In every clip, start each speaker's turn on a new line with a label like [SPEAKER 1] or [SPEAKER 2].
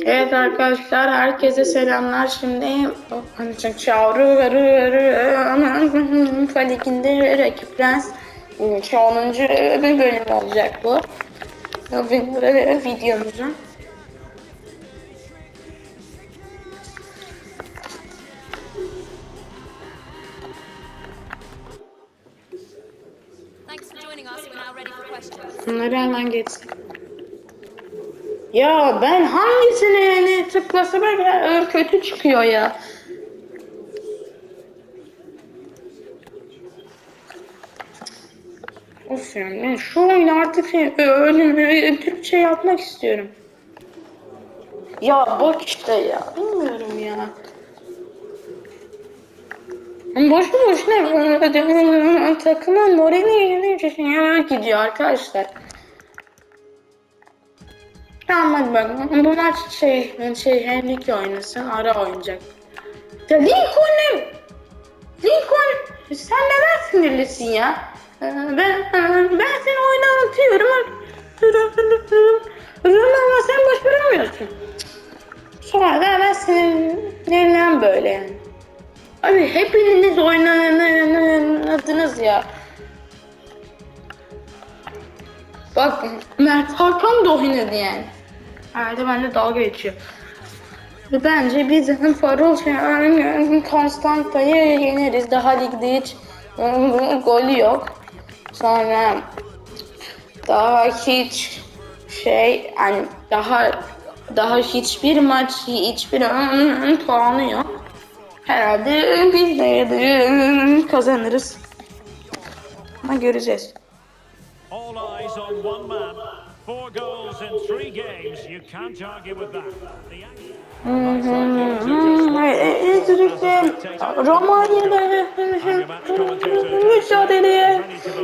[SPEAKER 1] Evet arkadaşlar, herkese selamlar. Şimdi Çağrı Liginde Rakip Prens 10. bir bölüm olacak bu videomuzun. Bunları hemen geçsin. Ya ben hangisini tıklasam kötü çıkıyor ya. Of yani şu oyunu artık Türkçe yapmak istiyorum. Ya bak işte ya, bilmiyorum ya. Boşu boşuna takımın morali gidiyor arkadaşlar. Tamam hadi bak, bu maç Henrique oynasın, ara oynayacak. Ya Lincoln sen neden sinirlisin ya? Ben seni oynatıyorum ama sen boş bırakmıyorsun. Sonra da ben sinirlen böyle yani. Abi hepiniz oynadınız ya. Bak Mert Hakan da oynadı yani. Herhalde bende dalga geçiyor. Bence biz Farol Konstanta'yı yeneriz. Daha ligde hiç golü yok. Sonra daha hiç yani daha hiçbir maç hiçbir puanı yok. Herhalde biz de kazanırız. Ama göreceğiz.
[SPEAKER 2] All eyes on one man. 4 goals in 3 games. You can't argue with that.
[SPEAKER 1] Romanya'da mücadeleye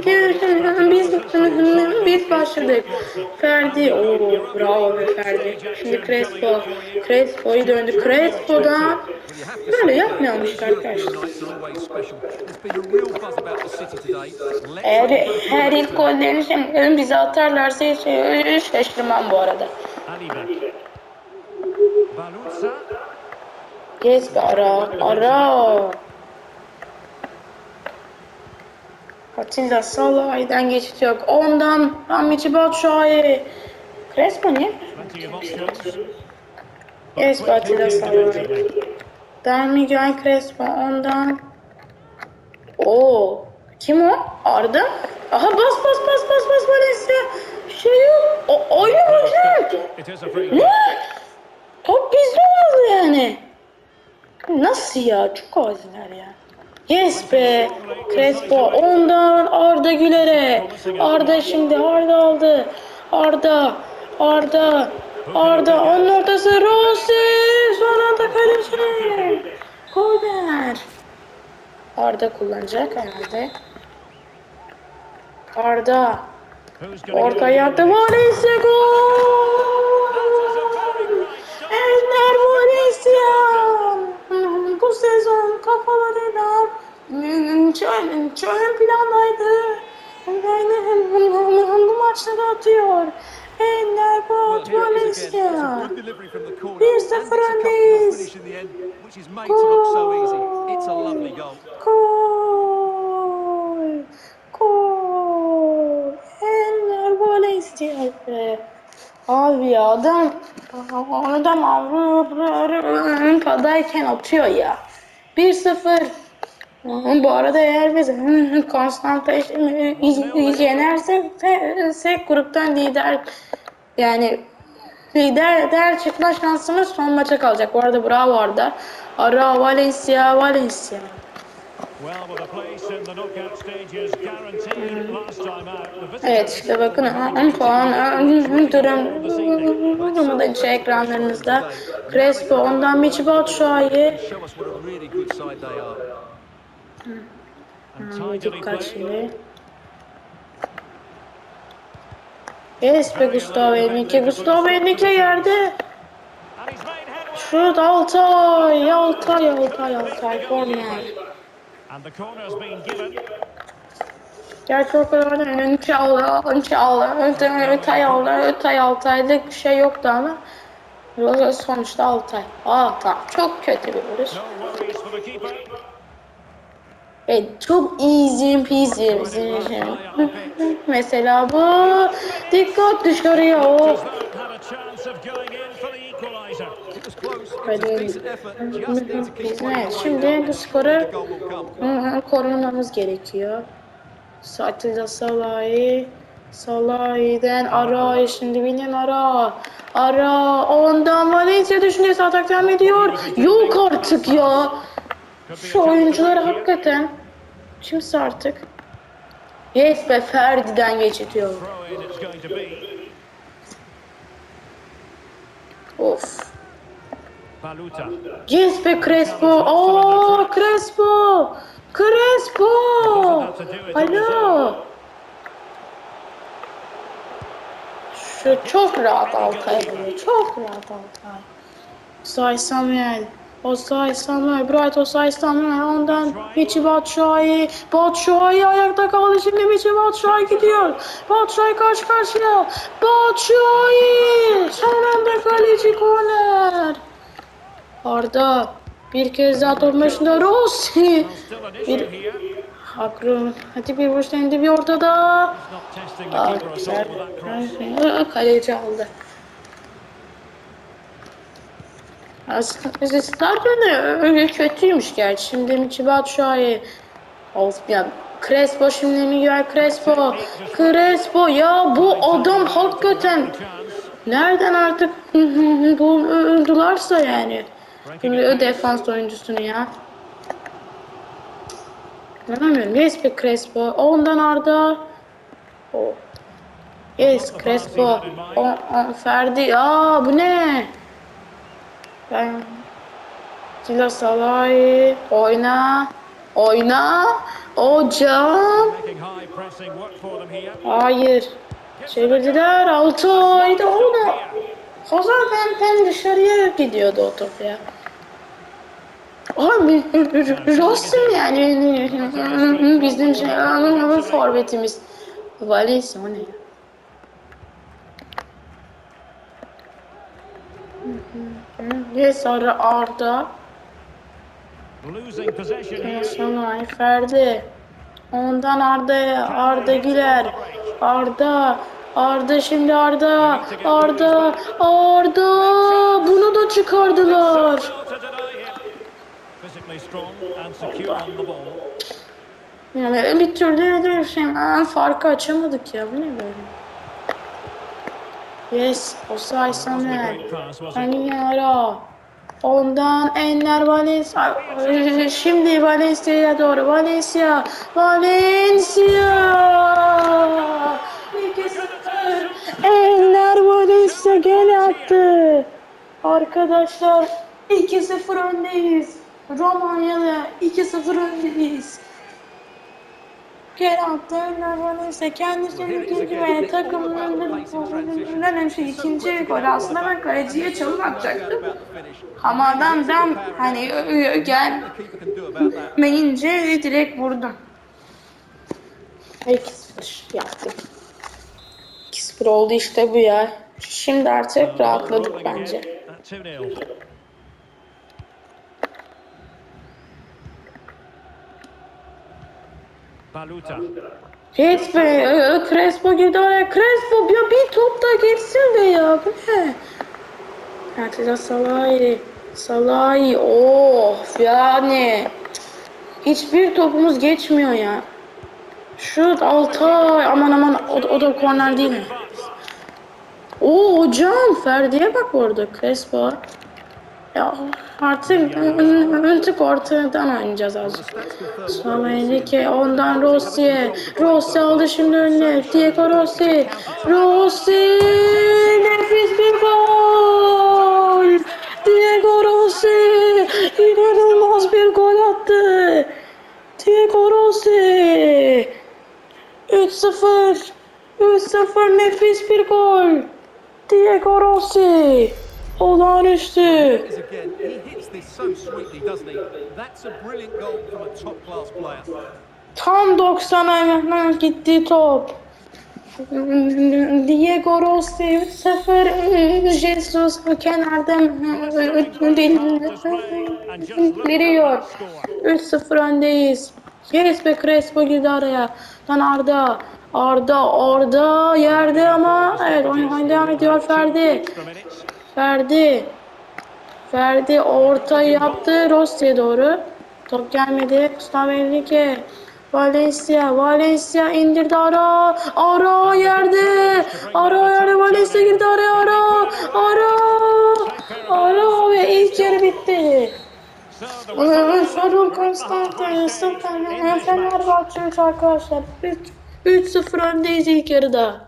[SPEAKER 1] biz başladık. Ferdi, bravo Ferdi. Şimdi Crespo'yu döndü. Crespo'da böyle yapmıyormuş arkadaşlar. Her ilk gollerini bize atarlarsa hiç şaşırmam bu arada. Yes be, ara. Atilla Salah'dan geçit yok. Ondan Michi Batshuayi. Crespo niye? Yes be, Atilla Salah'ı. Miguel Crespo ondan. Kim o? Arda? Aha bas Valencia. Yok. Oyunu başladı. Ne? Top bizde olmadı yani. Nasıl ya? Çok aciler ya. Yes be. Crespo ondan Arda Güler'e. Arda aldı. Arda onun ortası Rossi. Son anda kaleci. Korner. Arda kullanacak herhalde. Arda. Ortaya attı. Valencia gol. Enner Valencia. Bu sezon kafalarıyla ön plandaydı. Bu maçları atıyor. Enner Valencia. 1-0 öndeyiz. Gol. Enner Valencia. Abi ya adam Avrupa'dayken atıyor ya. 1-0. Bu arada eğer biz Konstanta'yı yenersek gruptan lider çıkma şansımız son maça kalacak. Bu arada bravo Arda. Valencia. Evet işte bakın 10 puan durumda ekranlarınızda. Crespo ondan Michi Batshuayi. Dikkat şimdi. Yes be Gustavo Henrique yerde. Şut Altay korner. Gerçi o kadar Altay'lık bir şey yoktu ama Sonuçta Altay. Tamam. Çok kötü bir vuruş.
[SPEAKER 2] No worries for the keeper.
[SPEAKER 1] Evet, çok easy peasy. Mesela bu. Dikkat dışarıya.
[SPEAKER 2] Just that had a chance of going in for the equaliser.
[SPEAKER 3] It was close. It was a decent effort. Just need to keep playing
[SPEAKER 1] Evet,
[SPEAKER 3] the line
[SPEAKER 1] şimdi
[SPEAKER 3] now,
[SPEAKER 1] bu
[SPEAKER 3] and the
[SPEAKER 1] skoru
[SPEAKER 3] goal will come.
[SPEAKER 1] korumamız gerekiyor. Atilla Salahi'den ara, şimdi Willian ara, ondan Valencia düşüncesi atak devam ediyor. Yok artık ya. Şu oyuncular hakikaten kimse artık. Yes be, Ferdi'den geçitiyor.
[SPEAKER 2] Throw in it's going to be.
[SPEAKER 1] Of.
[SPEAKER 2] Baluta.
[SPEAKER 1] Yes be Crespo. Crespo. Alo. Şu çok rahat Altay vuruyor. Çok rahat Altay. Osay Samuel. Bright Osay Samuel. Ondan Michy Batshuayi ayakta kaldı. Şimdi Michy Batshuayi gidiyor. Batshuayi karşı karşıya. Batshuayi. Son anda kaleci korner. Arda. Bir kez daha top başında Rossi.
[SPEAKER 2] Still an issue here.
[SPEAKER 1] Akru. Hadi bir vuruş dendi bir ortada.
[SPEAKER 2] Not testing the keeper at all with that cross.
[SPEAKER 1] Kaleci aldı. Aslında Stadyum öyle kötüymüş gerçi. Şimdi Michy Batshuayi. Yani Crespo şimdi Miguel Crespo ya bu adam hakikaten nereden artık buldularsa yani. Şimdi defans oyuncusunu ya. Anlamıyorum. Yes be Crespo. Ondan Arda. Yes Crespo. Ferdi. Bu ne? Atilla Salahi. Oyna. Hocam.
[SPEAKER 2] Making high pressing work for them here.
[SPEAKER 1] Hayır. Çevirdiler. Altay'da onu. O zaten dışarıya gidiyordu o top ya. Abi Rossi yani bizim forvetimiz. Valencia o ne ya? Yes Arda.
[SPEAKER 2] Losing possession here.
[SPEAKER 1] Sonra Ferdi. Ondan Arda Güler. Arda şimdi Arda. Bunu da çıkardılar.
[SPEAKER 2] To deny him. Physically strong and secure on the ball.
[SPEAKER 1] Yani bir türlü de farkı açamadık ya. Bu ne böyle? Yes, Osay Samuel. Ara. Ondan Enner Valencia. Şimdi Valencia'ya doğru. Valencia. 2-0. Enner Valencia gene attı. Arkadaşlar 2-0 öndeyiz. Romanya'da 2-0 öndeyiz. Gene attı Enner Valencia. Kendisinin ikinci ve takımının ikinci gol. Aslında ben kaleciye çalım atacaktım. Ama adamdan hani gelmeyince direkt vurdum. 2-0 yaptım. 2-0 oldu işte bu ya. Şimdi artık rahatladık bence.
[SPEAKER 2] 2-0. Baluta.
[SPEAKER 1] Geç be, Crespo girdi oraya. Crespo ya bir top da geçsin be ya. Bu ne? Atilla Salahi. Of yani. Hiçbir topumuz geçmiyor ya. Şut Altay. Aman o da korner değil mi? Hocam Ferdi'ye bak orada Crespo. Ya artık ortadan oynayacağız azıcık. Sonra Enrique ondan Rossi aldı şimdi önüne. Diego Rossi nefis bir gol. Diego Rossi inanılmaz bir gol attı. Diego Rossi 3-0 nefis bir gol. Diego Rossi olağanüstü.
[SPEAKER 3] Again, he hits this so sweetly, doesn't he? That's a brilliant goal from a top-class player.
[SPEAKER 1] Tam 90'a gitti top. Diego Rossi 3-0. Jesus kenarda veriyor. 3-0 öndeyiz. Yes be, Crespo girdi araya. Lan Arda. Arda yerde ama evet, oyun devam ediyor. Ferdi orta yaptı Rossi'ye doğru. Top gelmedi. Gustavo Henrique. Valencia indirdi Ara yerde. Valencia girdi araya. Ara ve ilk yarı bitti. Ferro Constantine 0 Fenerbahçe 3 arkadaşlar. 3-0 öndeyiz ilk yarıda.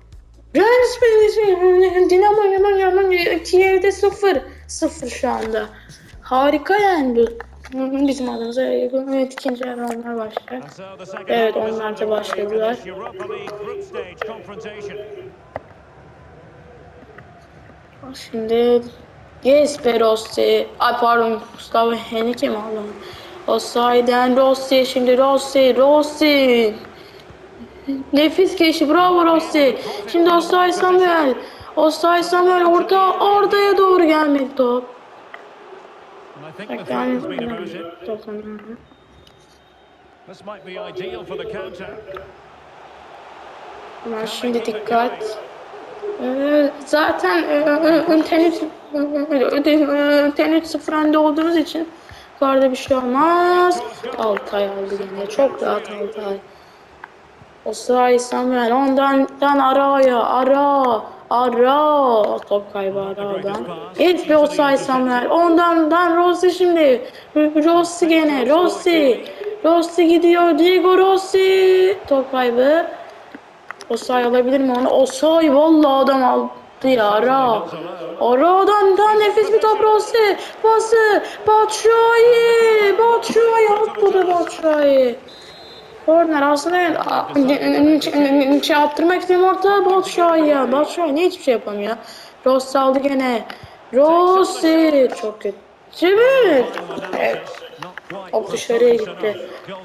[SPEAKER 1] Dinamo Kiev'de 0 şu anda. Harika yani bu. Bizim adımıza evet, ikinci yarı onlar başlar. Evet, onlar da başladılar. Şimdi Jesper Rossi, pardon, Gustavo Henrique mi aldım? Osayi'den Rossi, şimdi Rossi. Nefis geçti, bravo Rossi. Şimdi Osayi Samuel ortaya doğru gelmedi top. Şimdi dikkat. Zaten tenis 0 önde olduğunuz için yukarıda bir şey olmaz. Altay aldı yine. Çok rahat Altay. Osayi Samuel ondan ara top kaybı aradan. Evet bir Osayi Samuel ondan Rossi şimdi. Rossi gene Rossi gidiyor. Diego Rossi top kaybı. Osayi alabilir mi onu? Osayi vallahi adam aldı ya. Aradan nefis bir top Rossi. Pası Batshuayi atladı Batshuayi. Korner aslında attırmak istiyorum orta Batshuayi niye hiçbir şey yapamıyor? Rossi aldı gene. Rossi çok kötü. Evet. Top dışarıya gitti.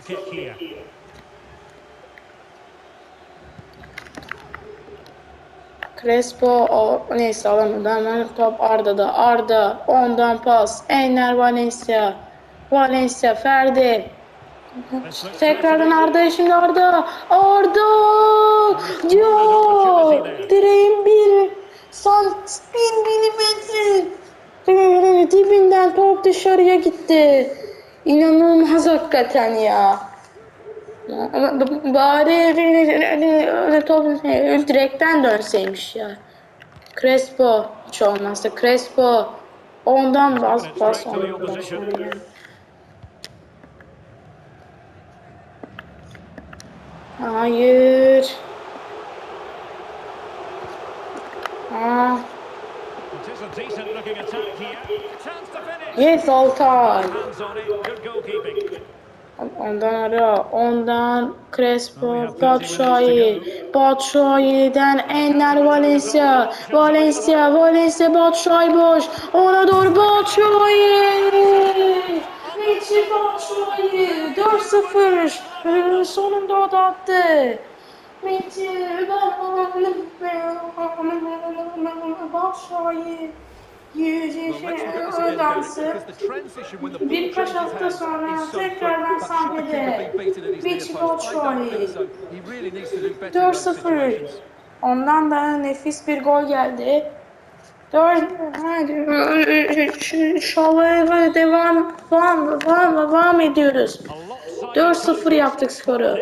[SPEAKER 1] Crespo neyse alamadı, hemen top Arda ondan pas Enner Valencia Ferdi tekrardan Arda'ya, şimdi Arda diyor direğin 1 milimetre dibinden top dışarıya gitti. İnanılmaz hakikaten ya. Bari top direkten dönseymiş ya. Crespo hiç olmazsa Crespo ondan bas ondan sonra yani. Hayır. Yes Altay. Ondan Crespo, Batshuayi'den Enner Valencia Batshuayi boş. Ona doğru Batshuayi. Richie Batshuayi 4-0. Sonunda o da attı. Batshuayi dansı birkaç hafta sonra tekrardan sahnede Richie Batshuayi 4-0. Ondan da nefis bir gol geldi. Şovaya devam ediyoruz. 4-0 yaptık skoru.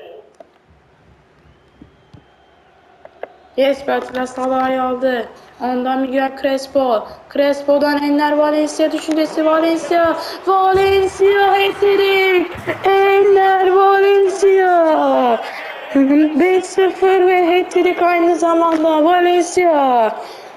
[SPEAKER 1] Jesper Salah'ı aldı. Ondan Miguel Crespo'dan Enner Valencia düşüncesi. Valencia hat-trick. Enner Valencia 5-0 ve hat-trick aynı zamanda Valencia.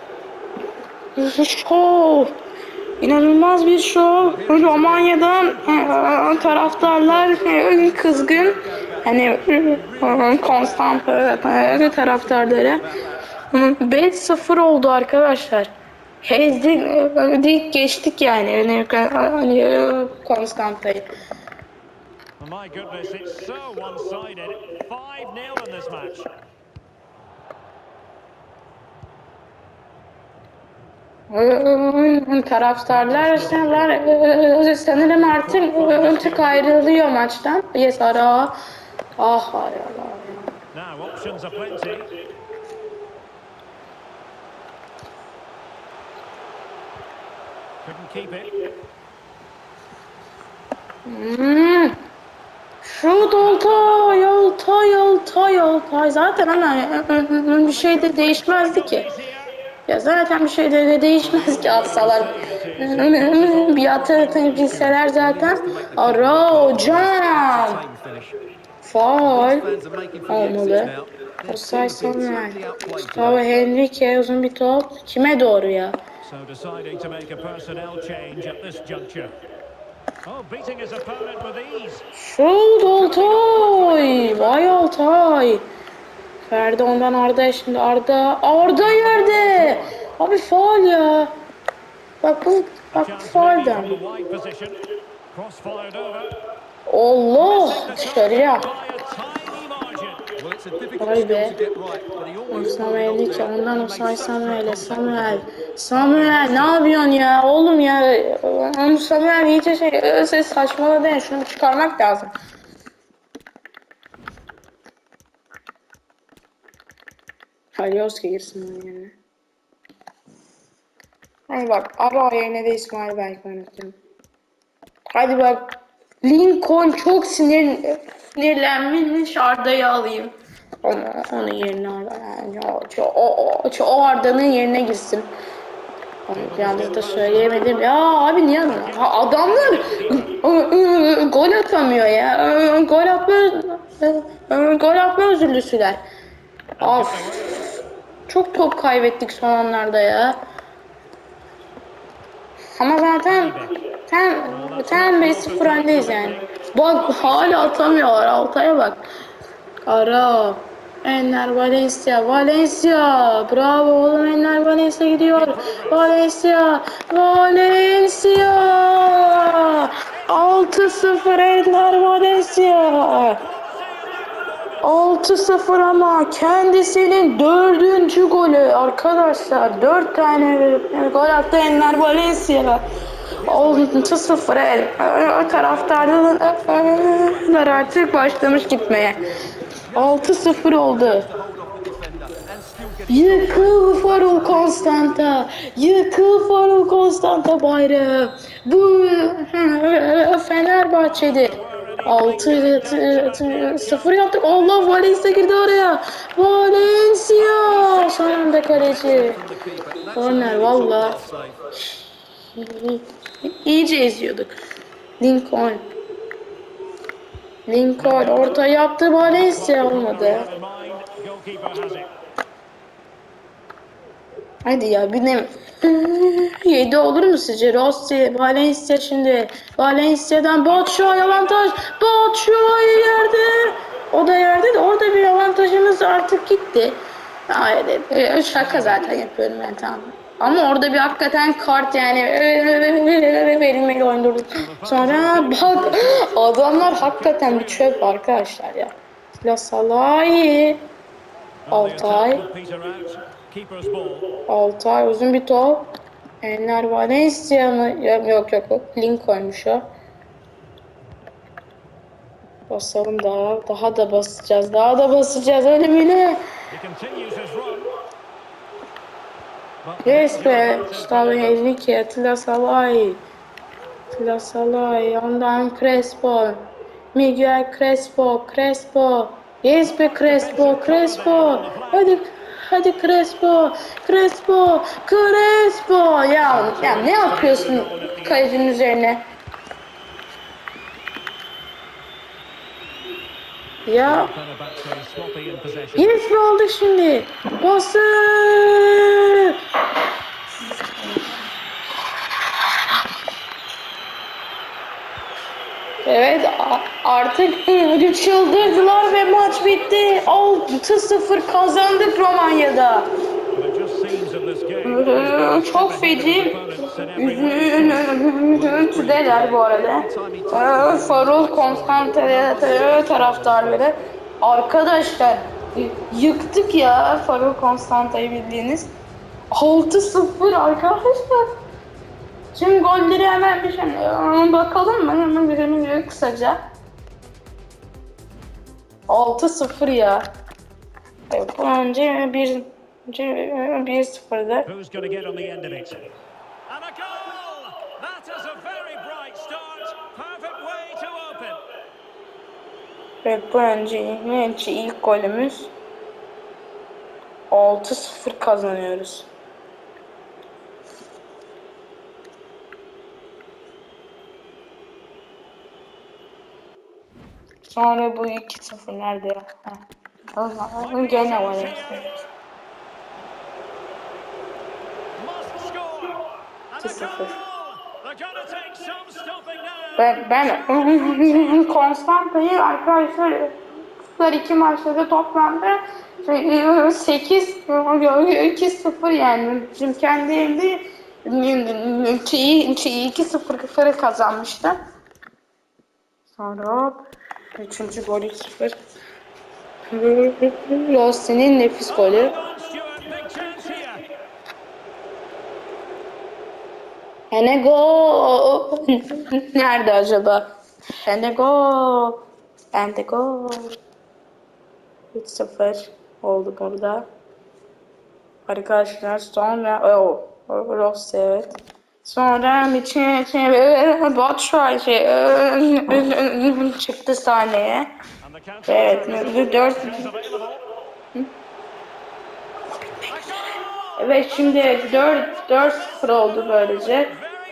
[SPEAKER 1] Şov. İnanılmaz bir şov. Romanya'dan taraftarlar kızgın. Hani Konstantin taraftarları. 5-0 oldu arkadaşlar. Hezdik geçtik yani. Hani Konstanta'yı.
[SPEAKER 2] My goodness, it's so one-sided. 5-0 in this match.
[SPEAKER 1] Taraftarlar sanırım artık ayrılıyor maçtan. Yes ara. Ah hay Allah.
[SPEAKER 2] Now options are plenty. Couldn't keep it.
[SPEAKER 1] Şut Altay. Zaten ama bir şey de değişmezdi ki. Ya zaten bir şey de değişmez ki atsalar. Bir atabilseler zaten. Ara hocam. Faul olmalı. Osay Samuel. Gustavo Henrique uzun bir top. Kime doğru ya?
[SPEAKER 2] So deciding to make a personnel change at this juncture. Oh, beating his opponent with ease.
[SPEAKER 1] Şut Altay. Vay Altay. Ferdi ondan Arda'ya şimdi Arda yerde. Abi faul ya. Bak bu faulden. Allah dışarıya. Vay be. Samuel ki ondan Osay Samuel ne yapıyorsun ya oğlum ya. Samuel iyice saçmaladı ya, şunu çıkarmak lazım. Kalyoski girsin onun yerine. Hadi bak Ara yerine de İsmail belki oynatacağım. Hadi bak Lincoln çok sinirlenmiş, Arda'yı alayım. Onun yerine yani o Arda'nın yerine girsin. Yalnız da söyleyemedim. Ya abi niye adamlar gol atamıyor ya. Gol atma özürlüsüler. Of. Çok top kaybettik son anlarda ya. Ama zaten tam 5-0 öndeyiz yani. Bak hala atamıyorlar. Altay'a bak. Ara. Enner Valencia. Bravo oğlum, Enner Valencia gidiyor. Valencia. 6-0 Enner Valencia. 6-0 ama kendisinin 4. golü arkadaşlar. 4 tane gol attı Enner Valencia. 6-0 taraftarlar artık başlamış gitmeye. 6-0 oldu. Yıkıl Farul Konstanta bayrağı. Bu Fenerbahçe'dir. 6-0 yaptık. Allah, Valencia girdi oraya. Valencia. Son anda kaleci. Korner valla. İyice eziyorduk. Lincoln orta yaptı. Valencia olmadı. Hadi ya bir de 7 olur mu sizce? Rossi, Valencia şimdi. Valencia'dan Batshuayi avantaj. Batshuayi yerde. O da yerde de orada bir avantajımız artık gitti. Hayır, şaka zaten yapıyorum ben, tamam. Ama orada bir hakikaten kart yani verilmeli oynadık. Sonra bak adamlar hakikaten bir çöp arkadaşlar ya. Salahi. Altay uzun bir top. Enner Valencia mı? Yok Lincoln'muş o. Basalım daha da basacağız ölümüne. Yes be. Gustavo Henrique, Atilla Salai, ondan Crespo, Miguel Crespo. Yes be Crespo. Hadi Crespo. Ya ne yapıyorsun kalecinin üzerine? Ya. Yes be oldu şimdi. Bası. Evet artık çıldırdılar ve maç bitti. 6-0 kazandık Romanya'da. Çok feci üzüntüdeler bu arada. Farul Konstanta taraftarları. Arkadaşlar yıktık ya Farul Konstanta'yı bildiğiniz. 6-0 arkadaşlar. Şimdi golleri hemen bir şey bakalım mı? Hemen bir kısaca. 6-0 ya. Bu önce 1-0'dı.
[SPEAKER 2] Who's going to get on the end of it? And a goal! That is a very bright start. Perfect way to open.
[SPEAKER 1] Evet, bu önce ilk golümüz. 6-0 kazanıyoruz. Sonra bu 2-0 nerede ya? Gene var.
[SPEAKER 2] Must score. And a
[SPEAKER 1] 2-0.
[SPEAKER 2] goal. They're going to take some stopping now.
[SPEAKER 1] Ben Konstanta'yı arkadaşlar iki maçta da toplamda 2-0 yani. Şimdi kendi evinde 2-0 kazanmıştı. Sonra 3. gol 3-0. Rossi'nin nefis golü. Enego nerede acaba? Enego 3-0 oldu burada. Arkadaşlar sonra Rossi evet. Sonra Batshuayi çıktı sahneye. Evet 4. Evet şimdi 4-0 oldu böylece.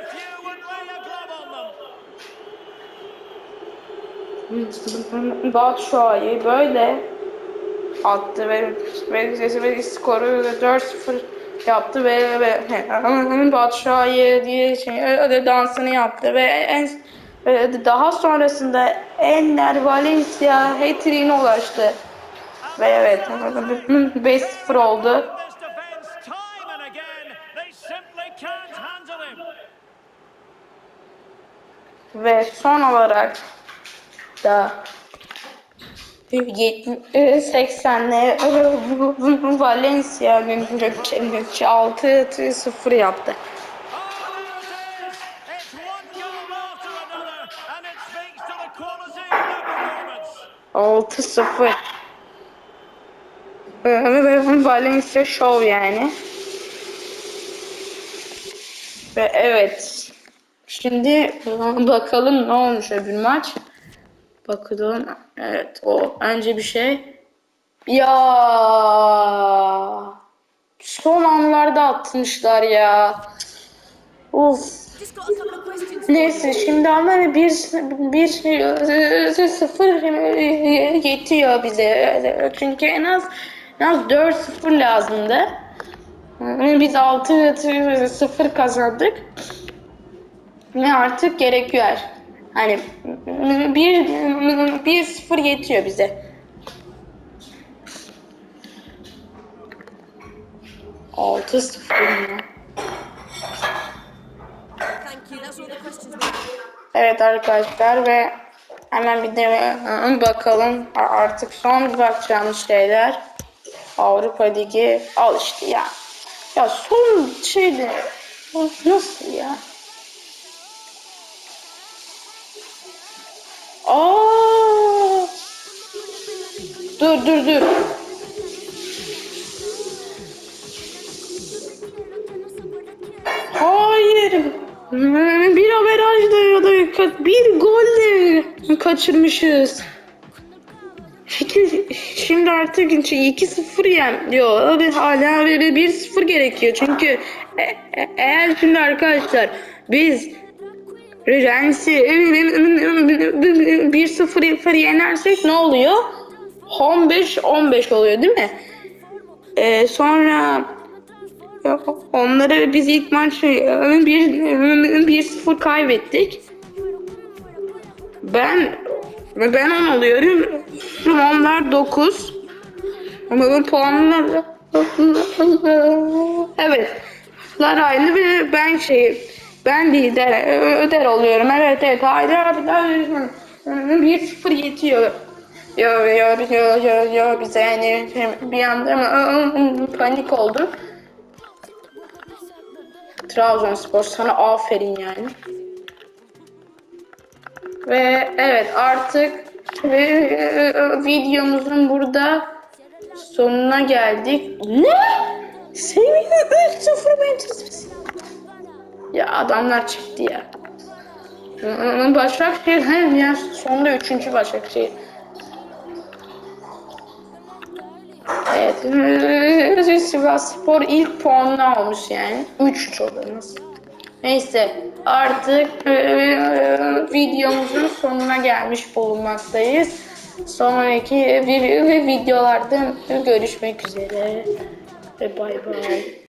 [SPEAKER 1] Batshuayi böyle attı ve skoru 4-0 yaptı ve Batshuayi diye dansını yaptı ve daha sonrasında Enner Valencia hat-trick'ine ulaştı. Ve evet 5-0 oldu. Ve son olarak da 80'le Valencia 6-0 yaptı. 6-0. Valencia show yani. Ve evet. Şimdi bakalım ne olmuş öbür maç. Bakalım. Evet o önce bir şey. Ya son anlarda atmışlar ya. Uf. Neyse şimdi ama bir 0 yetiyor bize. Çünkü en az 4-0 lazımdı. Biz 6-0 kazandık. Ve artık gerekiyor. Hani 1-0 yetiyor bize. 6-0 Evet arkadaşlar ve hemen bir de bakalım artık son bakacağımız şeyler Avrupa Ligi al işte ya. Ya son şeyde nasıl ya? Dur. Hayır. Bir averajda ya da bir golle kaçırmışız. Şimdi artık 2-0 diyor. Hala 1-0 gerekiyor. Çünkü eğer şimdi arkadaşlar biz Rennes'i 1-0 yenersek ne oluyor? 15-15 oluyor değil mi? Sonra onları biz ilk maç 1-0 kaybettik. Ben 10 oluyorum. Onlar 9. Ama puanlar evet. Aynı ve ben lider oluyorum. Evet. Haydi abi 1-0 yetiyor. Yo bize yani bir anda panik oldum. Trabzonspor, sana aferin yani. Ve evet, artık videomuzun burada sonuna geldik. Ne? Seviye 3-0 Manchester. Ya adamlar çıktı ya. Başakşehir hem ya sonunda 3. Başakşehir. Evet. Sivasspor ilk puanını almış yani. 3 çok nasıl? Neyse artık videomuzun sonuna gelmiş bulunmaktayız. Sonraki videolarda görüşmek üzere ve bay bay.